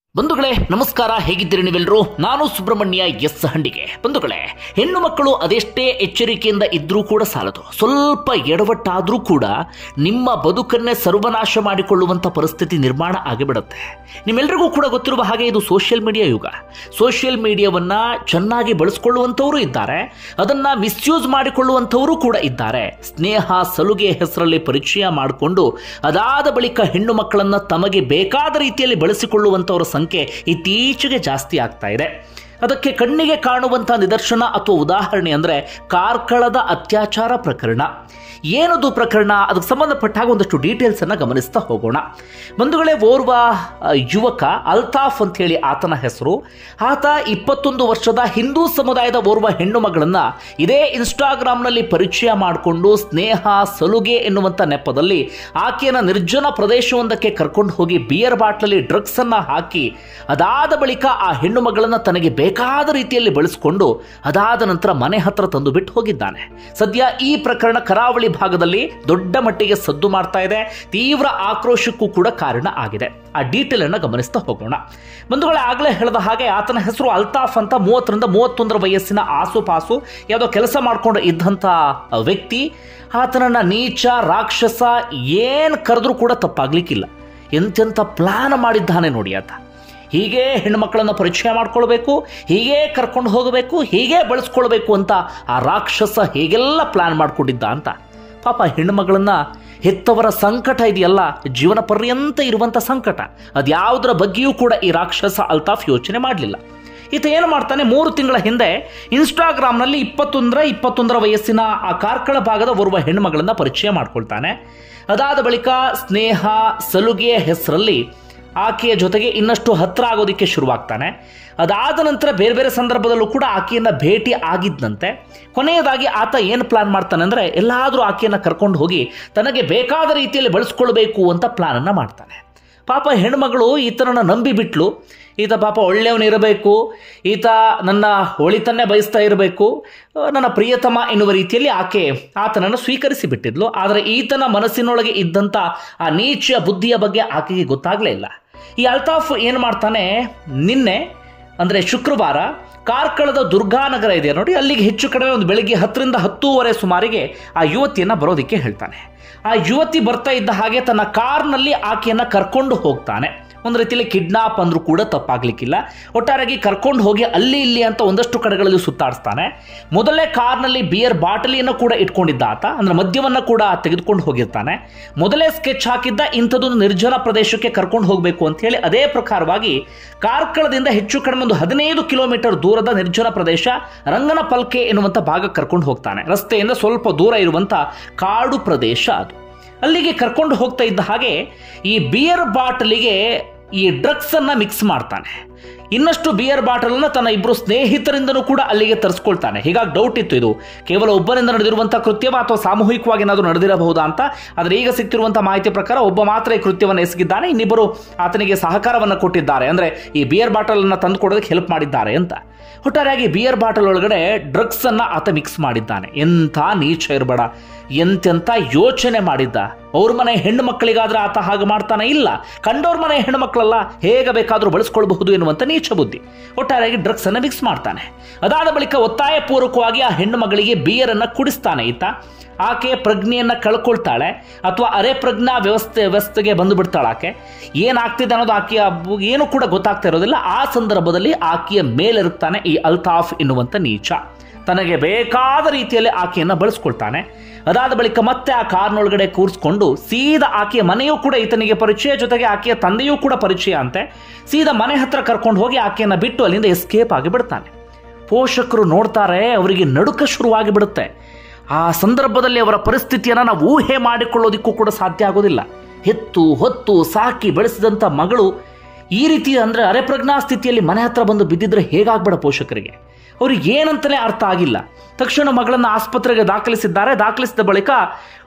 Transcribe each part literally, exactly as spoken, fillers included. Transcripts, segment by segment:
ಬಂಧುಗಳೇ ನಮಸ್ಕಾರ, ಹೇಗಿದ್ದೀರಿ ನೀವೆಲ್ಲರೂ? ನಾನು ಸುಬ್ರಹ್ಮಣ್ಯ ಎಸ್ ಹಂಡಿಗೆ. ಬಂಧುಗಳೇ, ಹೆಣ್ಣು ಮಕ್ಕಳು ಅದೆಷ್ಟೇ ಎಚ್ಚರಿಕೆಯಿಂದ ಇದ್ರೂ ಕೂಡ ಸಾಲದು. ಸ್ವಲ್ಪ ಎಡವಟ್ಟಾದ್ರೂ ಕೂಡ ನಿಮ್ಮ ಬದುಕನ್ನೇ ಸರ್ವನಾಶ ಮಾಡಿಕೊಳ್ಳುವಂಥ ಪರಿಸ್ಥಿತಿ ನಿರ್ಮಾಣ ಆಗಿಬಿಡುತ್ತೆ. ನಿಮ್ಮೆಲ್ಲರಿಗೂ ಕೂಡ ಗೊತ್ತಿರುವ ಹಾಗೆ ಇದು ಸೋಷಿಯಲ್ ಮೀಡಿಯಾ ಯುಗ. ಸೋಷಿಯಲ್ ಮೀಡಿಯಾವನ್ನ ಚೆನ್ನಾಗಿ ಬಳಸ್ಕೊಳ್ಳುವಂಥವರು ಇದ್ದಾರೆ, ಅದನ್ನ ಮಿಸ್ಯೂಸ್ ಮಾಡಿಕೊಳ್ಳುವಂಥವರು ಕೂಡ ಇದ್ದಾರೆ. ಸ್ನೇಹ ಸಲುಗೆ ಹೆಸರಲ್ಲಿ ಪರಿಚಯ ಮಾಡಿಕೊಂಡು ಅದಾದ ಬಳಿಕ ಹೆಣ್ಣು ಮಕ್ಕಳನ್ನ ತಮಗೆ ಬೇಕಾದ ರೀತಿಯಲ್ಲಿ ಬಳಸಿಕೊಳ್ಳುವಂಥವರ ಸಂಖ್ಯೆ ಇತ್ತೀಚೆಗೆ ಜಾಸ್ತಿ ಆಗ್ತಾ ಇದೆ. ಅದಕ್ಕೆ ಕಣ್ಣಿಗೆ ಕಾಣುವಂತಹ ನಿದರ್ಶನ ಅಥವಾ ಉದಾಹರಣೆ ಅಂದರೆ ಕಾರ್ಕಳದ ಅತ್ಯಾಚಾರ ಪ್ರಕರಣ. ಏನದು ಪ್ರಕರಣ? ಅದಕ್ಕೆ ಸಂಬಂಧಪಟ್ಟ ಹಾಗೆ ಒಂದಷ್ಟು ಡೀಟೇಲ್ಸ್ ಅನ್ನು ಗಮನಿಸ್ತಾ ಹೋಗೋಣ. ಬಂಧುಗಳೇ, ಓರ್ವ ಯುವಕ ಅಲ್ತಾಫ್ ಅಂತ ಹೇಳಿ ಆತನ ಹೆಸರು. ಆತ ಇಪ್ಪತ್ತೊಂದು ವರ್ಷದ ಹಿಂದೂ ಸಮುದಾಯದ ಓರ್ವ ಹೆಣ್ಣು ಮಗಳನ್ನ ಇದೇ ಇನ್ಸ್ಟಾಗ್ರಾಮ್ನಲ್ಲಿ ಪರಿಚಯ ಮಾಡಿಕೊಂಡು ಸ್ನೇಹ ಸಲುಗೆ ಎನ್ನುವಂಥ ನೆಪದಲ್ಲಿ ಆಕೆಯನ್ನು ನಿರ್ಜನ ಪ್ರದೇಶವೊಂದಕ್ಕೆ ಕರ್ಕೊಂಡು ಹೋಗಿ ಬಿಯರ್ ಬಾಟ್ಲಲ್ಲಿ ಡ್ರಗ್ಸ್ ಅನ್ನ ಹಾಕಿ ಅದಾದ ಬಳಿಕ ಆ ಹೆಣ್ಣು ಮಗಳನ್ನ ತನಗೆ ಬೇಕಾದ ರೀತಿಯಲ್ಲಿ ಬಳಸಿಕೊಂಡು ಅದಾದ ನಂತರ ಮನೆ ಹತ್ರ ತಂದು ಬಿಟ್ಟು ಹೋಗಿದ್ದಾನೆ. ಸದ್ಯ ಈ ಪ್ರಕರಣ ಕರಾವಳಿ ಭಾಗದಲ್ಲಿ ದೊಡ್ಡ ಮಟ್ಟಿಗೆ ಸದ್ದು ಮಾಡ್ತಾ ಇದೆ, ತೀವ್ರ ಆಕ್ರೋಶಕ್ಕೂ ಕೂಡ ಕಾರಣ ಆಗಿದೆ. ಆ ಡೀಟೇಲ್ ಅನ್ನ ಗಮನಿಸ್ತಾ ಹೋಗೋಣ. ಬಂಧುಗಳೇ, ಆಗಲೇ ಹೇಳಿದ ಹಾಗೆ ಆತನ ಹೆಸರು ಅಲ್ತಾಫ್ ಅಂತ. ಮೂವತ್ತರಿಂದ ಮೂವತ್ತೊಂದರ ವಯಸ್ಸಿನ ಆಸುಪಾಸು ಯಾವುದೋ ಕೆಲಸ ಮಾಡ್ಕೊಂಡು ಇದ್ದಂಥ ವ್ಯಕ್ತಿ. ಆತನನ್ನ ನೀಚ ರಾಕ್ಷಸ ಏನ್ ಕರೆದ್ರೂ ಕೂಡ ತಪ್ಪಾಗ್ಲಿಕ್ಕಿಲ್ಲ. ಎಂತೆಂಥ ಪ್ಲಾನ್ ಮಾಡಿದ್ದಾನೆ ನೋಡಿ ಆತ. ಹೀಗೆ ಹೆಣ್ಣುಮಕ್ಕಳನ್ನು ಪರಿಚಯ ಮಾಡ್ಕೊಳ್ಬೇಕು, ಹೀಗೆ ಕರ್ಕೊಂಡು ಹೋಗಬೇಕು, ಹೀಗೆ ಬಳಸ್ಕೊಳ್ಬೇಕು ಅಂತ ಆ ರಾಕ್ಷಸ ಹೇಗೆಲ್ಲ ಪ್ಲಾನ್ ಮಾಡ್ಕೊಂಡಿದ್ದ ಅಂತ. ಪಾಪ ಹೆಣ್ಣುಮಗಳನ್ನ ಹೆತ್ತವರ ಸಂಕಟ ಇದೆಯಲ್ಲ, ಜೀವನ ಪರ್ಯಂತ ಇರುವಂಥ ಸಂಕಟ, ಅದ್ಯಾವುದರ ಬಗ್ಗೆಯೂ ಕೂಡ ಈ ರಾಕ್ಷಸ ಅಲ್ತಾಫ್ ಯೋಚನೆ ಮಾಡಲಿಲ್ಲ. ಈತ ಏನು ಮಾಡ್ತಾನೆ, ಮೂರು ತಿಂಗಳ ಹಿಂದೆ ಇನ್ಸ್ಟಾಗ್ರಾಮ್ನಲ್ಲಿ ಇಪ್ಪತ್ತೊಂದರ ಇಪ್ಪತ್ತೊಂದರ ವಯಸ್ಸಿನ ಆ ಕಾರ್ಕಳ ಭಾಗದ ಓರ್ವ ಹೆಣ್ಣುಮಗಳನ್ನ ಪರಿಚಯ ಮಾಡ್ಕೊಳ್ತಾನೆ. ಅದಾದ ಬಳಿಕ ಸ್ನೇಹ ಸಲುಗೆಯ ಹೆಸರಲ್ಲಿ ಆಕೆಯ ಜೊತೆಗೆ ಇನ್ನಷ್ಟು ಹತ್ರ ಆಗೋದಕ್ಕೆ ಶುರುವಾಗ್ತಾನೆ. ಅದಾದ ನಂತರ ಬೇರೆ ಬೇರೆ ಸಂದರ್ಭದಲ್ಲೂ ಕೂಡ ಆಕೆಯನ್ನ ಭೇಟಿ ಆಗಿದ್ದಂತೆ. ಕೊನೆಯದಾಗಿ ಆತ ಏನು ಪ್ಲಾನ್ ಮಾಡ್ತಾನೆ ಅಂದರೆ, ಎಲ್ಲಾದರೂ ಆಕೆಯನ್ನು ಕರ್ಕೊಂಡು ಹೋಗಿ ತನಗೆ ಬೇಕಾದ ರೀತಿಯಲ್ಲಿ ಬಳಸ್ಕೊಳ್ಬೇಕು ಅಂತ ಪ್ಲಾನನ್ನು ಮಾಡ್ತಾನೆ. ಪಾಪ ಹೆಣ್ಮಗಳು ಈತನನ್ನು ನಂಬಿ ಬಿಟ್ಲು. ಈತ ಪಾಪ ಒಳ್ಳೆಯವನಿರಬೇಕು, ಈತ ನನ್ನ ಒಳಿತನ್ನೇ ಬಯಸ್ತಾ ಇರಬೇಕು, ನನ್ನ ಪ್ರಿಯತಮ ಎನ್ನುವ ರೀತಿಯಲ್ಲಿ ಆಕೆ ಆತನನ್ನು ಸ್ವೀಕರಿಸಿ ಬಿಟ್ಟಿದ್ಲು. ಆದರೆ ಈತನ ಮನಸ್ಸಿನೊಳಗೆ ಇದ್ದಂಥ ಆ ನೀಚ ಬುದ್ಧಿಯ ಬಗ್ಗೆ ಆಕೆಗೆ ಗೊತ್ತಾಗಲೇ ಇಲ್ಲ. ಈ ಅಲ್ತಾಫ್ ಏನು ಮಾಡ್ತಾನೆ, ನಿನ್ನೆ ಅಂದರೆ ಶುಕ್ರವಾರ ಕಾರ್ಕಳದ ದುರ್ಗಾನಗರ ಇದೆ ನೋಡಿ, ಅಲ್ಲಿಗೆ ಹೆಚ್ಚು ಕಡಿಮೆ ಒಂದು ಬೆಳಿಗ್ಗೆ ಹತ್ತರಿಂದ ಹತ್ತೂವರೆ ಸುಮಾರಿಗೆ ಆ ಯುವತಿಯನ್ನು ಬರೋದಕ್ಕೆ ಹೇಳ್ತಾನೆ. ಆ ಯುವತಿ ಬರ್ತಾ ಇದ್ದ ಹಾಗೆ ತನ್ನ ಕಾರ್ನಲ್ಲಿ ಆಕೆಯನ್ನು ಕರ್ಕೊಂಡು ಹೋಗ್ತಾನೆ. ಒಂದು ರೀತಿಯಲ್ಲಿ ಕಿಡ್ನಾಪ್ ಅಂದ್ರೂ ಕೂಡ ತಪ್ಪಾಗ್ಲಿಕ್ಕಿಲ್ಲ. ಒಟ್ಟಾರೆಯಾಗಿ ಕರ್ಕೊಂಡು ಹೋಗಿ ಅಲ್ಲಿ ಇಲ್ಲಿ ಅಂತ ಒಂದಷ್ಟು ಕಡೆಗಳಲ್ಲಿ ಸುತ್ತಾಡಿಸ್ತಾನೆ. ಮೊದಲೇ ಕಾರ್ನಲ್ಲಿ ಬಿಯರ್ ಬಾಟಲಿಯನ್ನು ಕೂಡ ಇಟ್ಕೊಂಡಿದ್ದ ಆತ, ಅಂದ್ರೆ ಮದ್ಯವನ್ನು ಕೂಡ ತೆಗೆದುಕೊಂಡು ಹೋಗಿರ್ತಾನೆ. ಮೊದಲೇ ಸ್ಕೆಚ್ ಹಾಕಿದ್ದ ಇಂಥದ್ದೊಂದು ನಿರ್ಜನ ಪ್ರದೇಶಕ್ಕೆ ಕರ್ಕೊಂಡು ಹೋಗಬೇಕು ಅಂತ ಹೇಳಿ ಅದೇ ಪ್ರಕಾರವಾಗಿ ಕಾರ್ಕಳದಿಂದ ಹೆಚ್ಚು ಕಡಿಮೆ ಒಂದು ಹದಿನೈದು ಕಿಲೋಮೀಟರ್ ದೂರದ ನಿರ್ಜನ ಪ್ರದೇಶ ರಂಗನಪಲ್ಕೆ ಎನ್ನುವಂಥ ಭಾಗಕ್ಕೆ ಕರ್ಕೊಂಡು ಹೋಗ್ತಾನೆ. ರಸ್ತೆಯಿಂದ ಸ್ವಲ್ಪ ದೂರ ಇರುವಂಥ ಕಾಡು ಪ್ರದೇಶ ಅದು. ಅಲ್ಲಿಗೆ ಕರ್ಕೊಂಡು ಹೋಗ್ತಾ ಇದ್ದ ಹಾಗೆ ಈ ಬಿಯರ್ ಬಾಟಲಿಗೆ ಈ ಡ್ರಗ್ಸ್ ಅನ್ನ ಮಿಕ್ಸ್ ಮಾಡ್ತಾನೆ. ಇನ್ನಷ್ಟು ಬಿಯರ್ ಬಾಟಲನ್ನು ತನ್ನ ಇಬ್ಬರು ಸ್ನೇಹಿತರಿಂದನೂ ಕೂಡ ಅಲ್ಲಿಗೆ ತರಿಸ್ಕೊಳ್ತಾನೆ. ಹೀಗಾಗಿ ಡೌಟ್ ಇತ್ತು, ಇದು ಕೇವಲ ಒಬ್ಬರಿಂದ ನಡೆದಿರುವಂತಹ ಕೃತ್ಯವ ಅಥವಾ ಸಾಮೂಹಿಕವಾಗಿ ಏನಾದರೂ ನಡೆದಿರಬಹುದಾ ಅಂತ. ಆದರೆ ಈಗ ಸಿಗ್ತಿರುವಂತಹ ಮಾಹಿತಿ ಪ್ರಕಾರ ಒಬ್ಬ ಮಾತ್ರ ಈ ಕೃತ್ಯವನ್ನು ಎಸಗಿದ್ದಾನೆ, ಇನ್ನಿಬ್ಬರು ಆತನಿಗೆ ಸಹಕಾರವನ್ನು ಕೊಟ್ಟಿದ್ದಾರೆ, ಅಂದ್ರೆ ಈ ಬಿಯರ್ ಬಾಟಲ್ ಅನ್ನ ತಂದು ಕೊಡೋದಕ್ಕೆ ಹೆಲ್ಪ್ ಮಾಡಿದ್ದಾರೆ ಅಂತ. ಒಟ್ಟಾರೆಯಾಗಿ ಬಿಯರ್ ಬಾಟಲ್ ಒಳಗಡೆ ಡ್ರಗ್ಸ್ ಅನ್ನ ಆತ ಮಿಕ್ಸ್ ಮಾಡಿದ್ದಾನೆ. ಎಂಥ ನೀಚ ಇರಬೇಡ, ಎಂತೆಂಥ ಯೋಚನೆ ಮಾಡಿದ್ದ. ಅವ್ರ ಮನೆ ಹೆಣ್ಣು ಮಕ್ಕಳಿಗಾದ್ರೆ ಆತ ಹಾಗೆ ಮಾಡ್ತಾನೆ? ಇಲ್ಲ, ಕಂಡವ್ರ ಮನೆ ಹೆಣ್ಣು ಮಕ್ಕಳಲ್ಲ, ಹೇಗೆ ಬೇಕಾದರೂ ಬಳಸ್ಕೊಳ್ಬಹುದು ಎನ್ನುವಂಥ ನೀಚ ಬುದ್ಧಿ. ಒಟ್ಟಾರೆಯಾಗಿ ಡ್ರಗ್ಸ್ ಅನ್ನ ಮಿಕ್ಸ್ ಮಾಡ್ತಾನೆ. ಅದಾದ ಬಳಿಕ ಒತ್ತಾಯ ಪೂರ್ವಕವಾಗಿ ಆ ಹೆಣ್ಣು ಮಗಳಿಗೆ ಬಿಯರ್ ಅನ್ನ ಕುಡಿಸ್ತಾನೆ ಈತ. ಆಕೆ ಪ್ರಜ್ಞೆಯನ್ನ ಕಳ್ಕೊಳ್ತಾಳೆ ಅಥವಾ ಅರೆ ಪ್ರಜ್ಞಾ ವ್ಯವಸ್ಥೆ ವ್ಯವಸ್ಥೆಗೆ ಬಂದು ಬಿಡ್ತಾಳೆ. ಆಕೆ ಏನಾಗ್ತಿದೆ ಅನ್ನೋದು ಆಕೆಯ ಏನು ಕೂಡ ಗೊತ್ತಾಗ್ತಾ ಇರೋದಿಲ್ಲ. ಆ ಸಂದರ್ಭದಲ್ಲಿ ಆಕೆಯ ಮೇಲಿರುತ್ತಾನೆ ಈ ಅಲ್ತಾಫ್ ಎನ್ನುವಂಥ ನೀಚ. ತನಗೆ ಬೇಕಾದ ರೀತಿಯಲ್ಲಿ ಆಕೆಯನ್ನು ಬಳಸ್ಕೊಳ್ತಾನೆ. ಅದಾದ ಬಳಿಕ ಮತ್ತೆ ಆ ಕಾರ್ನೊಳಗಡೆ ಕೂರಿಸ್ಕೊಂಡು ಸೀದಾ ಆಕೆಯ ಮನೆಯೂ ಕೂಡ ಈತನಿಗೆ ಪರಿಚಯ, ಜೊತೆಗೆ ಆಕೆಯ ತಂದೆಯೂ ಕೂಡ ಪರಿಚಯ ಅಂತೆ. ಸೀದಾ ಮನೆ ಹತ್ರ ಕರ್ಕೊಂಡು ಹೋಗಿ ಆಕೆಯನ್ನು ಬಿಟ್ಟು ಅಲ್ಲಿಂದ ಎಸ್ಕೇಪ್ ಆಗಿ ಬಿಡ್ತಾನೆ. ಪೋಷಕರು ನೋಡ್ತಾರೆ, ಅವರಿಗೆ ನಡುಕ ಶುರುವಾಗಿ ಬಿಡುತ್ತೆ. ಆ ಸಂದರ್ಭದಲ್ಲಿ ಅವರ ಪರಿಸ್ಥಿತಿಯನ್ನು ನಾವು ಊಹೆ ಮಾಡಿಕೊಳ್ಳೋದಿಕ್ಕೂ ಕೂಡ ಸಾಧ್ಯ ಆಗೋದಿಲ್ಲ. ಹೆತ್ತು ಹೊತ್ತು ಸಾಕಿ ಬೆಳೆಸಿದಂಥ ಮಗಳು ಈ ರೀತಿ ಅಂದರೆ ಅರೆಪ್ರಜ್ಞಾ ಸ್ಥಿತಿಯಲ್ಲಿ ಮನೆ ಹತ್ರ ಬಂದು ಬಿದ್ದಿದ್ರೆ ಹೇಗಾಗ್ಬೇಡ ಪೋಷಕರಿಗೆ. ಅವ್ರಿಗೆ ಏನಂತಲೇ ಅರ್ಥ ಆಗಿಲ್ಲ. ತಕ್ಷಣ ಮಗಳನ್ನು ಆಸ್ಪತ್ರೆಗೆ ದಾಖಲಿಸಿದ್ದಾರೆ. ದಾಖಲಿಸಿದ ಬಳಿಕ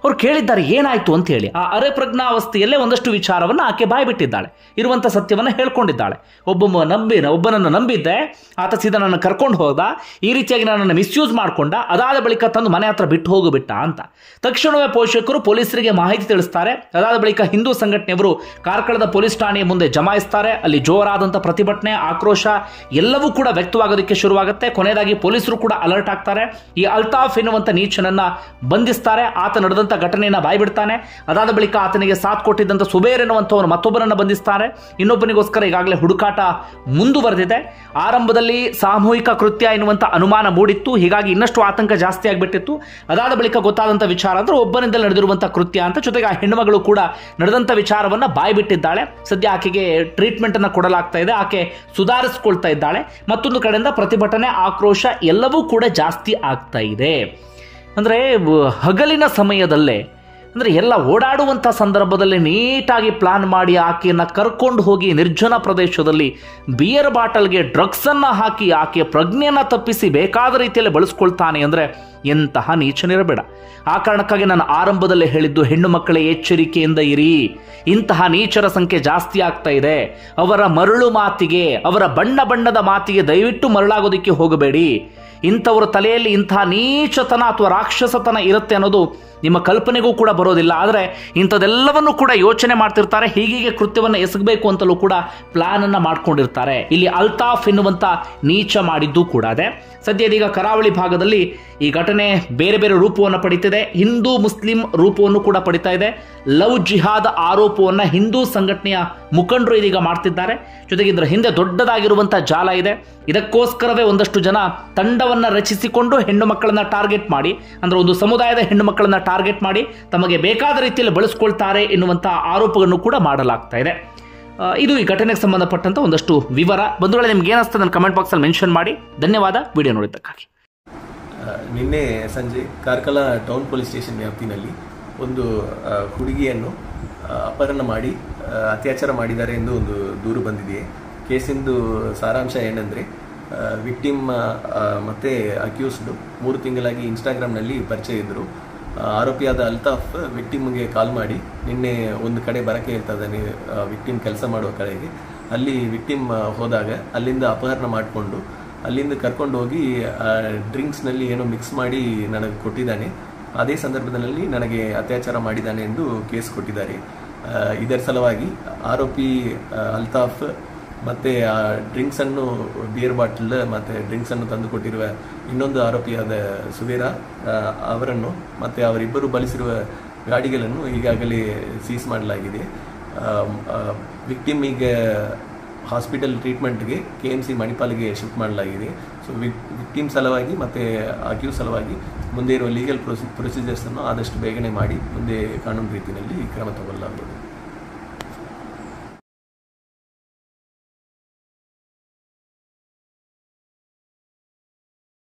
ಅವ್ರು ಕೇಳಿದ್ದಾರೆ ಏನಾಯ್ತು ಅಂತ ಹೇಳಿ. ಆ ಅರೆ ಪ್ರಜ್ಞಾವಸ್ಥೆಯಲ್ಲೇ ಒಂದಷ್ಟು ವಿಚಾರವನ್ನು ಆಕೆ ಬಾಯ್ಬಿಟ್ಟಿದ್ದಾಳೆ, ಇರುವಂಥ ಸತ್ಯವನ್ನು ಹೇಳ್ಕೊಂಡಿದ್ದಾಳೆ. ಒಬ್ಬ ನಂಬಿ ಒಬ್ಬನನ್ನು ನಂಬಿದ್ದೆ, ಆತ ಸೀದಾ ನನ್ನ ಕರ್ಕೊಂಡು ಹೋದ, ಈ ರೀತಿಯಾಗಿ ನನ್ನನ್ನು ಮಿಸ್ಯೂಸ್ ಮಾಡಿಕೊಂಡ, ಅದಾದ ಬಳಿಕ ತಂದು ಮನೆ ಹತ್ರ ಬಿಟ್ಟು ಹೋಗಿಬಿಟ್ಟ ಅಂತ. ತಕ್ಷಣವೇ ಪೋಷಕರು ಪೊಲೀಸರಿಗೆ ಮಾಹಿತಿ ತಿಳಿಸ್ತಾರೆ. ಅದಾದ ಬಳಿಕ ಹಿಂದೂ ಸಂಘಟನೆಯವರು ಕಾರ್ಕಳದ ಪೊಲೀಸ್ ಠಾಣೆಯ ಮುಂದೆ ಜಮಾಯಿಸ್ತಾರೆ. ಅಲ್ಲಿ ಜೋರಾದಂಥ ಪ್ರತಿಭಟನೆ, ಆಕ್ರೋಶ ಎಲ್ಲವೂ ಕೂಡ ವ್ಯಕ್ತವಾಗೋದಕ್ಕೆ ಶುರುವಾಗುತ್ತೆ. ಕೊನೆಯದಾಗಿ ಪೊಲೀಸರು ಕೂಡ ಅಲರ್ಟ್ ಆಗ್ತಾರೆ. ಈ ಅಲ್ತಾಫ್ ಎನ್ನುವಂಥ ನೀಚನನ್ನ ಬಂಧಿಸ್ತಾರೆ. ಆತ ನಡೆದಂಥ ಘಟನೆಯನ್ನ ಬಾಯ್ಬಿಡ್ತಾನೆ. ಅದಾದ ಬಳಿಕ ಆತನಿಗೆ ಸಾಥ್ ಕೊಟ್ಟಿದ್ದಂಥ ಸುಬೇರ್ ಎನ್ನುವಂಥವನು ಮತ್ತೊಬ್ಬರನ್ನ ಬಂಧಿಸ್ತಾರೆ. ಇನ್ನೊಬ್ಬನಿಗೋಸ್ಕರ ಈಗಾಗಲೇ ಹುಡುಕಾಟ ಮುಂದುವರೆದಿದೆ. ಆರಂಭದಲ್ಲಿ ಸಾಮೂಹಿಕ ಕೃತ್ಯ ಎನ್ನುವಂಥ ಅನುಮಾನ ಮೂಡಿತ್ತು, ಹೀಗಾಗಿ ಇನ್ನಷ್ಟು ಆತಂಕ ಜಾಸ್ತಿ ಆಗಿಬಿಟ್ಟಿತ್ತು. ಅದಾದ ಬಳಿಕ ಗೊತ್ತಾದಂಥ ವಿಚಾರ ಅಂದ್ರೆ ಒಬ್ಬನಿಂದಲೇ ನಡೆದಿರುವಂಥ ಕೃತ್ಯ ಅಂತ. ಜೊತೆಗೆ ಆ ಹೆಣ್ಣುಮಗಳು ಕೂಡ ನಡೆದಂಥ ವಿಚಾರವನ್ನ ಬಾಯ್ಬಿಟ್ಟಿದ್ದಾಳೆ. ಸದ್ಯ ಆಕೆಗೆ ಟ್ರೀಟ್ಮೆಂಟ್ ಅನ್ನು ಕೊಡಲಾಗ್ತಾ ಇದೆ, ಆಕೆ ಸುಧಾರಿಸಿಕೊಳ್ತಾ ಇದ್ದಾಳೆ. ಮತ್ತೊಂದು ಕಡೆಯಿಂದ ಪ್ರತಿಭಟನೆ, ಆಕ್ರೋಶ ಎಲ್ಲವೂ ಕೂಡ ಜಾಸ್ತಿ ಆಗ್ತಾ ಇದೆ. ಅಂದರೆ ಹಗಲಿನ ಸಮಯದಲ್ಲೇ, ಅಂದರೆ ಎಲ್ಲ ಓಡಾಡುವಂಥ ಸಂದರ್ಭದಲ್ಲಿ ನೀಟಾಗಿ ಪ್ಲಾನ್ ಮಾಡಿ ಆಕೆಯನ್ನು ಕರ್ಕೊಂಡು ಹೋಗಿ ನಿರ್ಜನ ಪ್ರದೇಶದಲ್ಲಿ ಬಿಯರ್ ಬಾಟಲ್ಗೆ ಡ್ರಗ್ಸನ್ನು ಹಾಕಿ ಆಕೆಯ ಪ್ರಜ್ಞೆಯನ್ನು ತಪ್ಪಿಸಿ ಬೇಕಾದ ರೀತಿಯಲ್ಲಿ ಬಳಸ್ಕೊಳ್ತಾನೆ ಅಂದರೆ ಎಂತಹ ನೀಚನಿರಬೇಡ. ಆ ಕಾರಣಕ್ಕಾಗಿ ನಾನು ಆರಂಭದಲ್ಲೇ ಹೇಳಿದ್ದು, ಹೆಣ್ಣು ಮಕ್ಕಳೇ ಎಚ್ಚರಿಕೆಯಿಂದ ಇರಿ. ಇಂತಹ ನೀಚರ ಸಂಖ್ಯೆ ಜಾಸ್ತಿ ಆಗ್ತಾ ಇದೆ. ಅವರ ಮರಳು ಮಾತಿಗೆ, ಅವರ ಬಣ್ಣ ಬಣ್ಣದ ಮಾತಿಗೆ ದಯವಿಟ್ಟು ಮರಳಾಗೋದಕ್ಕೆ ಹೋಗಬೇಡಿ. ಇಂಥವರ ತಲೆಯಲ್ಲಿ ಇಂತಹ ನೀಚತನ ಅಥವಾ ರಾಕ್ಷಸತನ ಇರುತ್ತೆ ಅನ್ನೋದು ನಿಮ್ಮ ಕಲ್ಪನೆಗೂ ಕೂಡ ಬರೋದಿಲ್ಲ. ಆದರೆ ಇಂಥದ್ದೆಲ್ಲವನ್ನು ಕೂಡ ಯೋಚನೆ ಮಾಡ್ತಿರ್ತಾರೆ. ಹೀಗೀಗೆ ಕೃತ್ಯವನ್ನು ಎಸಗಬೇಕು ಅಂತಲೂ ಕೂಡ ಪ್ಲಾನ್ ಅನ್ನು ಮಾಡ್ಕೊಂಡಿರ್ತಾರೆ. ಇಲ್ಲಿ ಅಲ್ತಾಫ್ ಎನ್ನುವಂಥ ನೀಚ ಮಾಡಿದ್ದು ಕೂಡ ಅದೇ. ಸದ್ಯ ಇದೀಗ ಕರಾವಳಿ ಭಾಗದಲ್ಲಿ ಈ ಘಟನೆ ಬೇರೆ ಬೇರೆ ರೂಪವನ್ನು ಪಡಿತಿದೆ. ಹಿಂದೂ ಮುಸ್ಲಿಂ ರೂಪವನ್ನು ಕೂಡ ಪಡಿತಾ ಇದೆ. ಲವ್ ಜಿಹಾದ್ ಆರೋಪವನ್ನು ಹಿಂದೂ ಸಂಘಟನೆಯ ಮುಖಂಡರು ಇದೀಗ ಮಾಡ್ತಿದ್ದಾರೆ. ಜೊತೆಗೆ ಇದರ ಹಿಂದೆ ದೊಡ್ಡದಾಗಿರುವಂಥ ಜಾಲ ಇದೆ. ಇದಕ್ಕೋಸ್ಕರವೇ ಒಂದಷ್ಟು ಜನ ತಂಡವನ್ನು ರಚಿಸಿಕೊಂಡು ಹೆಣ್ಣು ಮಕ್ಕಳನ್ನ ಟಾರ್ಗೆಟ್ ಮಾಡಿ, ಅಂದರೆ ಒಂದು ಸಮುದಾಯದ ಹೆಣ್ಣು ಮಕ್ಕಳನ್ನ ಟಾರ್ಗೆಟ್ ಮಾಡಿ ತಮಗೆ ಬೇಕಾದ ರೀತಿಯಲ್ಲಿ ಬಳಸ್ಕೊಳ್ತಾರೆ ಎನ್ನುವಂಥ ಆರೋಪಗಳನ್ನು ಕೂಡ ಮಾಡಲಾಗ್ತಾ ಇದೆ. ಇದು ಈ ಘಟನೆಗೆ ಸಂಬಂಧಪಟ್ಟಂತ ಒಂದಷ್ಟು ವಿವರ. ಬಂಧುಗಳೇ, ನಿಮ್ಗೆ ಏನಿಸ್ತದೆ ನನ್ನ ಕಮೆಂಟ್ ಬಾಕ್ಸಲ್ಲಿ ಮೆನ್ಷನ್ ಮಾಡಿ. ಧನ್ಯವಾದ ವಿಡಿಯೋ ನೋಡಿದ್ದಕ್ಕಾಗಿ. ನಿನ್ನೆ ಸಂಜೆ ಕಾರ್ಕಳ ಟೌನ್ ಪೊಲೀಸ್ ಸ್ಟೇಷನ್ ವ್ಯಾಪ್ತಿನಲ್ಲಿ ಒಂದು ಹುಡುಗಿಯನ್ನು ಅಪಹರಣ ಮಾಡಿ ಅತ್ಯಾಚಾರ ಮಾಡಿದ್ದಾರೆ ಎಂದು ಒಂದು ದೂರು ಬಂದಿದೆ. ಕೇಸಿಂದು ಸಾರಾಂಶ ಏನಂದರೆ, ವಿಕ್ಟಿಮ್ ಮತ್ತು ಅಕ್ಯೂಸ್ಡ್ ಮೂರು ತಿಂಗಳಾಗಿ ಇನ್ಸ್ಟಾಗ್ರಾಮ್ನಲ್ಲಿ ಪರಿಚಯ ಇದ್ದರು. ಆರೋಪಿಯಾದ ಅಲ್ತಾಫ್ ವಿಕ್ಟಿಮ್ಗೆ ಕಾಲ್ ಮಾಡಿ ನಿನ್ನೆ ಒಂದು ಕಡೆ ಬರಕ್ಕೆ ಹೇಳ್ತಾ ಇದ್ದಾನೆ, ವಿಕ್ಟಿಮ್ ಕೆಲಸ ಮಾಡುವ ಕಡೆಗೆ. ಅಲ್ಲಿ ವಿಕ್ಟಿಮ್ ಹೋದಾಗ ಅಲ್ಲಿಂದ ಅಪಹರಣ ಮಾಡಿಕೊಂಡು ಅಲ್ಲಿಂದ ಕರ್ಕೊಂಡು ಹೋಗಿ ಡ್ರಿಂಕ್ಸ್ನಲ್ಲಿ ಏನೋ ಮಿಕ್ಸ್ ಮಾಡಿ ನನಗೆ ಕೊಟ್ಟಿದ್ದಾನೆ. ಅದೇ ಸಂದರ್ಭದಲ್ಲಿ ನನಗೆ ಅತ್ಯಾಚಾರ ಮಾಡಿದ್ದಾನೆ ಎಂದು ಕೇಸ್ ಕೊಟ್ಟಿದ್ದಾರೆ. ಇದರ ಸಲುವಾಗಿ ಆರೋಪಿ ಅಲ್ತಾಫ್ ಮತ್ತು ಆ ಡ್ರಿಂಕ್ಸನ್ನು, ಬಿಯರ್ ಬಾಟಲ್ ಮತ್ತು ಡ್ರಿಂಕ್ಸನ್ನು ತಂದು ಕೊಟ್ಟಿರುವ ಇನ್ನೊಂದು ಆರೋಪಿಯಾದ ಸುಬೇರ ಅವರನ್ನು ಮತ್ತು ಅವರಿಬ್ಬರು ಬಳಸಿರುವ ಗಾಡಿಗಳನ್ನು ಈಗಾಗಲೇ ಸೀಸ್ ಮಾಡಲಾಗಿದೆ. ವಿಕ್ಟಿಮ್ ಈಗ ಹಾಸ್ಪಿಟಲ್ ಟ್ರೀಟ್ಮೆಂಟ್ಗೆ ಕೆ ಎಮ್ ಸಿ ಮಣಿಪಾಲ್ಗೆ ಶಿಫ್ಟ್ ಮಾಡಲಾಗಿದೆ. ಸೊ ವಿಕ್ ವಿಕ್ಟಿಮ್ ಸಲುವಾಗಿ ಮತ್ತು ಅಕ್ಯೂಸ್ ಸಲುವಾಗಿ ಮುಂದೆ ಇರುವ ಲೀಗಲ್ ಪ್ರೊಸಿ ಪ್ರೊಸೀಜರ್ಸನ್ನು ಆದಷ್ಟು ಬೇಗನೆ ಮಾಡಿ ಮುಂದೆ ಕಾನೂನು ರೀತಿಯಲ್ಲಿ ಕ್ರಮ ತಗೊಳ್ಳಲಾಗುವುದು.